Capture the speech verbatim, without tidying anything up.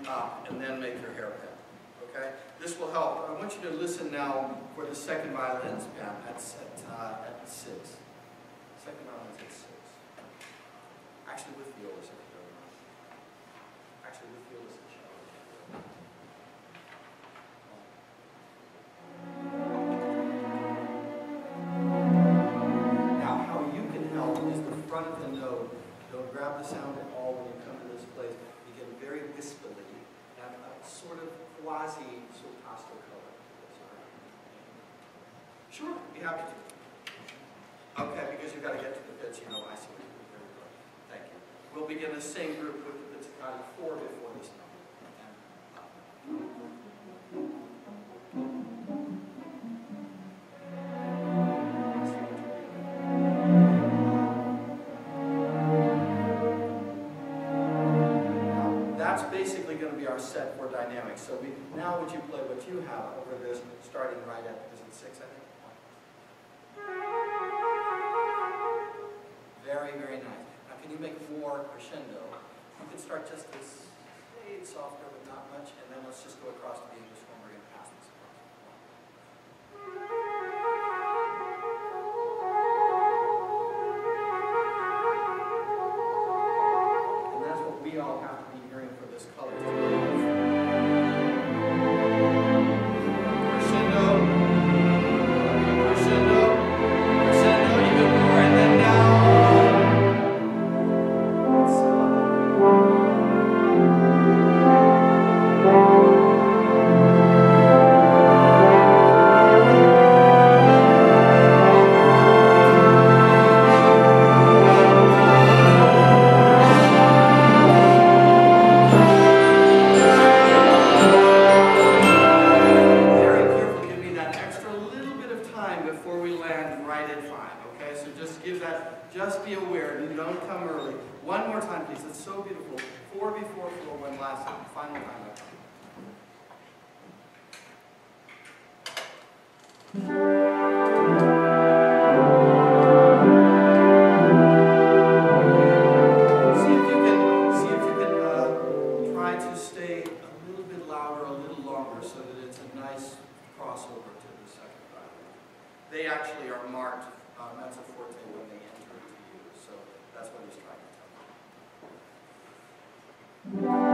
up, and then make your hairpin. Okay? This will help. I want you to listen now for the second violin's pen at, at, uh, at six. Second violin's at six. Actually, with violas, if you don't know. Actually, with violas and cello. Now, how you can help is the front of the note. Don't grab the sound at all when you come to this place. Begin very wispily and a sort of quasi-soprasto color. Sure, be happy to. Okay, because you've got to get to the pitch, you know, I see what you're doing. Very good. Thank you. We'll begin the same group with the pizzicati four before this number. That's basically going to be our set for dynamics. So we now would you play what you have over this, starting right at, is it six, I think? Very, very nice. Now can you make more crescendo? You can start just this shade softer, but not much, and then let's just go across to the English one. We're going to pass this across. And that's what we all have to be hearing for this color. Crescendo. Crescendo. Crescendo, even more, and then down. Just be aware, you don't come early. One more time, please. It's so beautiful. Four before floor one last time. Final time. See if you can, see if you can uh, try to stay a little bit louder, a little longer, so that it's a nice crossover to the second violin. They actually are marked uh, mezzo forte when they enter. So that's what he's trying to tell you.